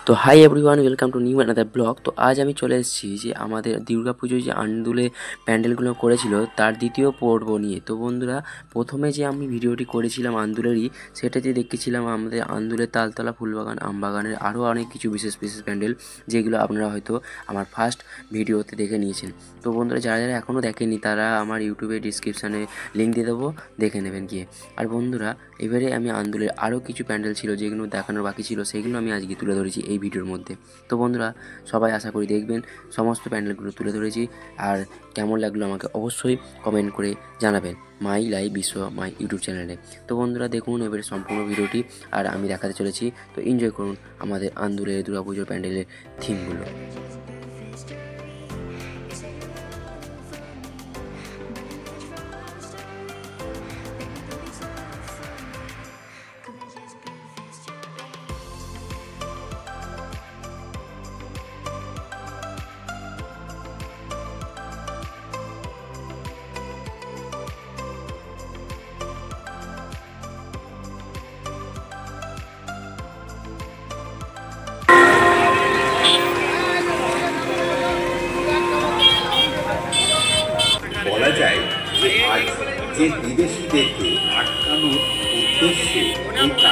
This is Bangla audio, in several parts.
তো hi everyone, welcome to new another blog. তো আজ আমি চলে এসেছি যে আমাদের দুর্গা পুজোয় যে আন্দুলে প্যান্ডেলগুলো করেছিল তার দ্বিতীয় পর্ব নিয়ে। তো বন্ধুরা, প্রথমে যে আমি ভিডিওটি করেছিলাম আন্দুলেরই, সেটাতে দেখেছিলাম আমাদের আন্দুলের তালতলা ফুলবাগান আমবাগানের আরও অনেক কিছু বিশেষ বিশেষ প্যান্ডেল, যেগুলো আপনারা হয়তো আমার ফার্স্ট ভিডিওতে দেখে নিয়েছেন। তো বন্ধুরা, যারা যারা এখনও দেখেনি তারা আমার ইউটিউবে ডিসক্রিপশানে লিঙ্ক দিয়ে দেবো, দেখে নেবেন গিয়ে। আর বন্ধুরা, এবারে আমি আন্দুলের আরও কিছু প্যান্ডেল ছিল যেগুলো দেখানোর বাকি ছিল, সেগুলো আমি আজকে তুলে ধরেছি এই ভিডিওর মধ্যে। তো বন্ধুরা, সবাই আশা করি দেখবেন, সমস্ত প্যান্ডেলগুলো তুলে ধরেছি। আর কেমন লাগলো আমাকে অবশ্যই কমেন্ট করে জানাবেন মাই লাইভ বিশ্ব মাই ইউটিউব চ্যানেলে। তো বন্ধুরা, দেখুন এবারে সম্পূর্ণ ভিডিওটি, আর আমি দেখাতে চলেছি। তো এনজয় করুন আমাদের আন্দুলের দুর্গাপুজোর প্যান্ডেলের থিমগুলো। বলা যায় যে আজ যে বিদেশিদেরকে আটকানোর উদ্দেশ্যে এই কাজ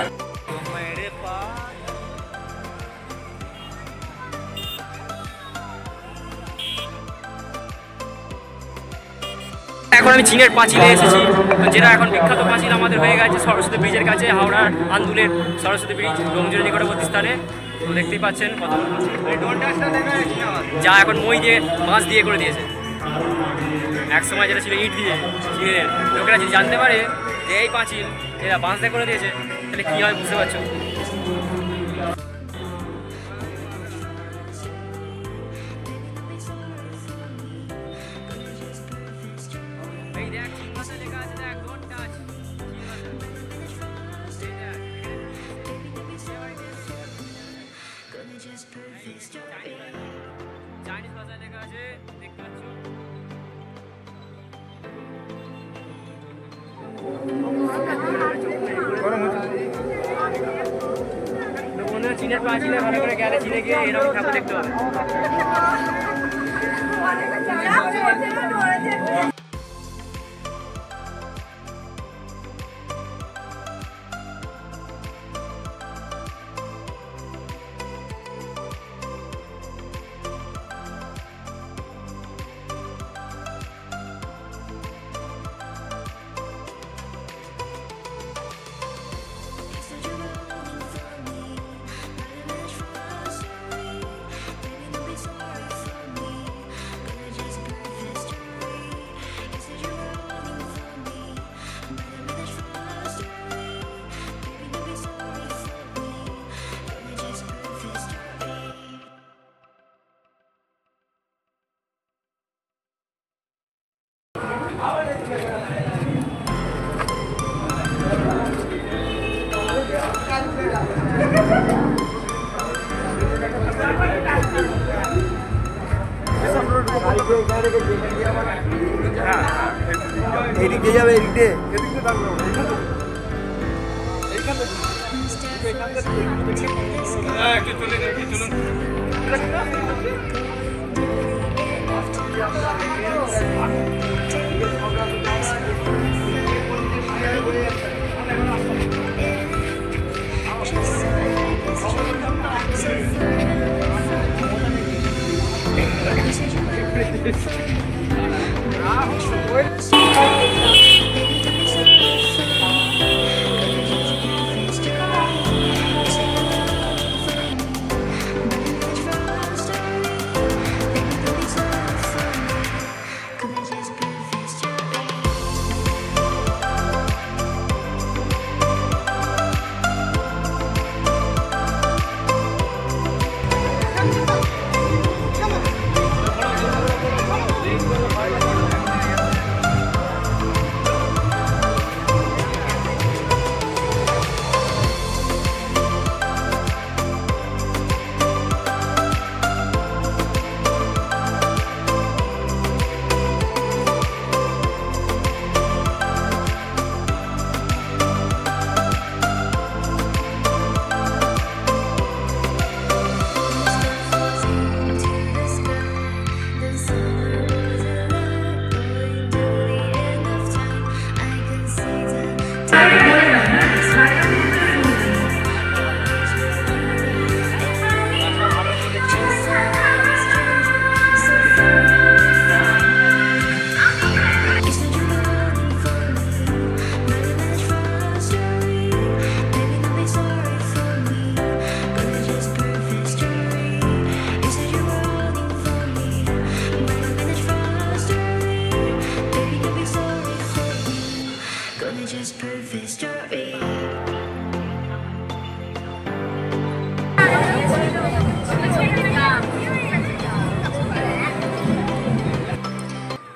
এখন আমি চীনের পাঁচিলে এসেছি, যেটা এখন বিখ্যাত পাঁচিল আমাদের হয়ে গেছে সরস্বতী ব্রিজের কাছে, হাওড়ার আন্দুলের সরস্বতী ব্রিজ ডোমজুরের নিকটবর্তী স্থানে। তো দেখতেই পাচ্ছেন কত, যা এখন মই দিয়ে বাঁশ দিয়ে করে দিয়েছে। এক সময় যেটা ছিল ইট দিয়ে, চীনের লোকেরা যদি জানতে পারে যে এই পাঁচিল এরা বাঁশ দিয়ে করে দিয়েছে, তাহলে কী হয় বুঝতে পারছো। চাইনিজ ভাষায় লেখা আছে, দেখতে পাচ্ছ। বন্ধুরা, চীনের পাঁচিলে ভালো করে গেলে চীনে গিয়ে এরকম ঠাকুর দেখতে হবে। এদিকে যাবে, এদিকে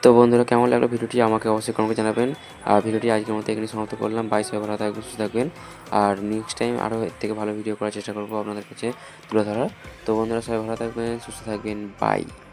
তো বন্ধুরা, কেমন লাগলো ভিডিওটি আমাকে অবশ্যই কমেন্টে জানাবেন। আর ভিডিওটি আজকের মতো এখানে সমাপ্ত করলাম। বাই, সবাই ভালো থাকবেন, সুস্থ থাকবেন। আর নেক্সট টাইম আরও এর থেকে ভালো ভিডিও করার চেষ্টা করবো আপনাদের কাছে তুলে ধরার। তো বন্ধুরা, সবাই ভালো থাকবেন, সুস্থ থাকবেন, বাই।